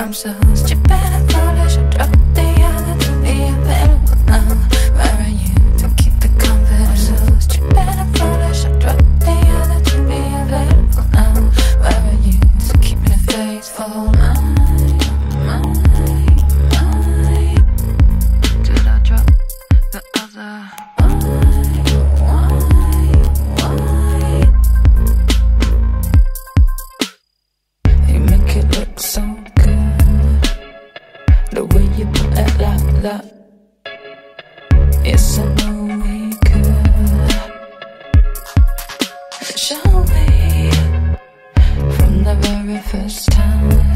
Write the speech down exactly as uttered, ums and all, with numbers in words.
I'm so stupid and foolish. I dropped the other to be available now. Where are you to keep the confidence? I'm so stupid and foolish. I dropped the other to be available now. Where are you to keep me faithful? Mine, mine, mine. Did I drop the other? So good, the way you put it like that. Yes, I know we could. Shall we? From the very first time.